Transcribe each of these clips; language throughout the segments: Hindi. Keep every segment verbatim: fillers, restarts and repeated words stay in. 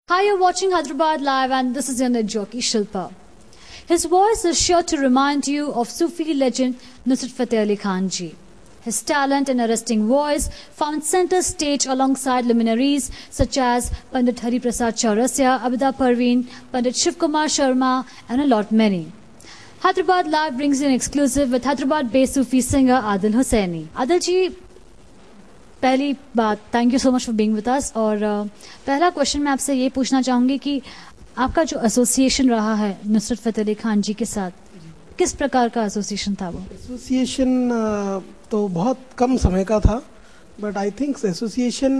Hi, you're watching Hyderabad Live and this is your net jockey Shilpa. His voice is sure to remind you of Sufi legend Nusrat Fateh Ali Khan ji. His talent and arresting voice found center stage alongside luminaries such as Pandit Hari Prasad Chaurasya, Abida Parveen, Pandit Shiv Kumar Sharma and a lot many. Hyderabad Live brings you an exclusive with Hyderabad-based Sufi singer Adil Hussaini. Adil ji, पहली बात, thank you so much for being with us. और uh, पहला क्वेश्चन मैं आपसे ये पूछना चाहूँगी कि आपका जो एसोसिएशन रहा है नुसरत फतेह अली खान जी के साथ, किस प्रकार का एसोसिएशन था वो? एसोसिएशन uh, तो बहुत कम समय का था, but I think association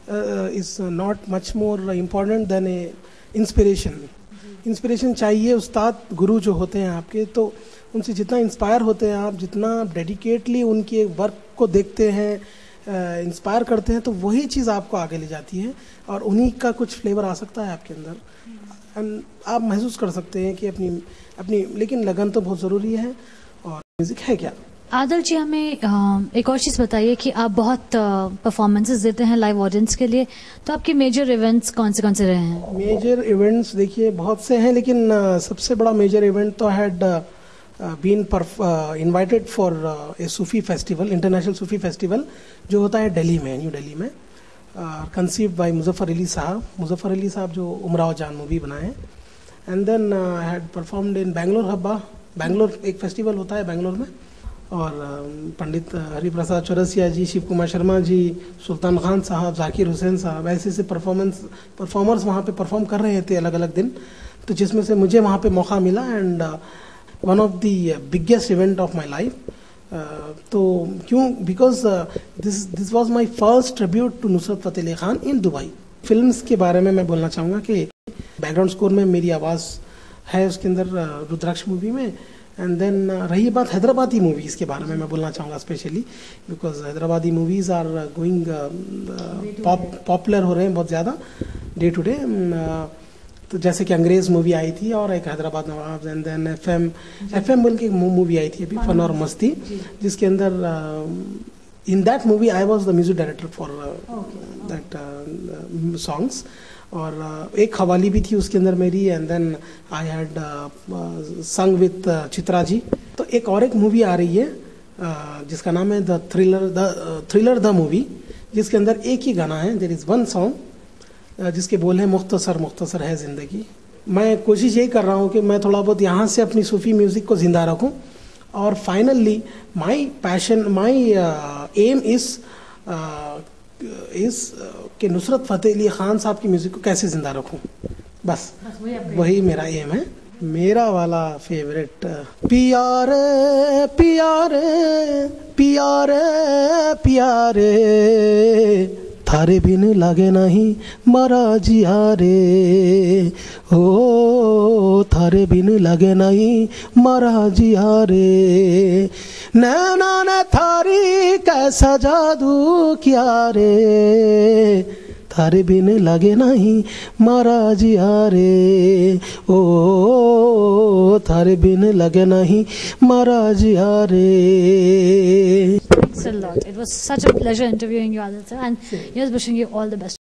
is not much more important than a inspiration. Inspiration चाहिए, उस्ताद गुरु जो होते हैं आपके, तो उनसे जितना इंस्पायर होते हैं आप, जितना डेडिकेटली उनके वर्क को देखते हैं, इंस्पायर uh, करते हैं, तो वही चीज़ आपको आगे ले जाती है और उन्हीं का कुछ फ्लेवर आ सकता है आपके अंदर एंड आप महसूस कर सकते हैं कि अपनी अपनी लेकिन लगन तो बहुत ज़रूरी है। और म्यूज़िक है क्या? आदिल जी, हमें एक और चीज़ बताइए कि आप बहुत परफॉर्मेंसेस देते हैं लाइव ऑडियंस के लिए, तो आपके मेजर इवेंट्स कौन से कौन से रहे हैं? मेजर इवेंट्स देखिए बहुत से हैं, लेकिन सबसे बड़ा मेजर इवेंट तो had been invited for a Sufi festival, international Sufi festival जो होता है दिल्ली में, न्यू दिल्ली में, कंसीव्ड बाय मुजफ्फर अली साहब। मुजफ्फर अली साहब जो उमराव जान मूवी बनाए हैं। And then had performed in Bangalore Habba, Bangalore एक फेस्टिवल होता है बैंगलोर में, और uh, पंडित हरिप्रसाद चौरसिया जी, शिव कुमार शर्मा जी, सुल्तान खान साहब, जाकिर हुसैन साहब, ऐसे ऐसे परफॉर्मेंस परफॉर्मर्स वहाँ पे परफॉर्म कर रहे थे अलग अलग दिन, तो जिसमें से मुझे वहाँ पे मौका मिला and one of the biggest event of my life. तो क्यों? Because this this was my first tribute to Nusrat Fateh Ali Khan in Dubai. Films के बारे में मैं बोलना चाहूँगा कि बैकग्राउंड स्कोर में मेरी आवाज़ है उसके अंदर, रुद्राक्ष मूवी में। एंड देन रही बात हैदराबादी मूवीज़ के बारे में, मैं बोलना चाहूँगा specially because Hyderabadi movies are going popular हो रहे हैं बहुत ज़्यादा डे टू डे। तो जैसे कि अंग्रेज मूवी आई थी और एक Hyderabad Nawab, and then F M F M बोल की मूवी आई थी अभी, फन और मस्ती, जिसके अंदर in that movie I was the music director for that songs. और uh, एक खवाली भी थी उसके अंदर मेरी, and then I had sung with Chitra ji. तो एक और एक मूवी आ रही है uh, जिसका नाम है the thriller the thriller the movie, जिसके अंदर एक ही गाना है, देयर इज़ वन सॉन्ग जिसके बोल है मुख्तसर मुख्तसर है ज़िंदगी। मैं कोशिश यही कर रहा हूँ कि मैं थोड़ा बहुत यहाँ से अपनी सूफी म्यूज़िक को ज़िंदा रखूँ, और finally my passion, my aim is इस कि नुसरत फतेह अली खान साहब की म्यूज़िक को कैसे ज़िंदा रखूं, बस वही मेरा एम है। मेरा वाला फेवरेट पियारे पियारे पियारे पियारे थारे बिन लागे नहीं मरा जिया रे, ओ थारे बिन लागे नहीं मरा जिया रे, नैना ने थारी कैसा जादू किया रे, थारे बिन लगे नहीं मारा जिया रे, ओ थारे बिन लगे नहीं मारा जिया रे। Thanks a lot. It was such a pleasure interviewing you, Adil sir, and here's wishing you all the best.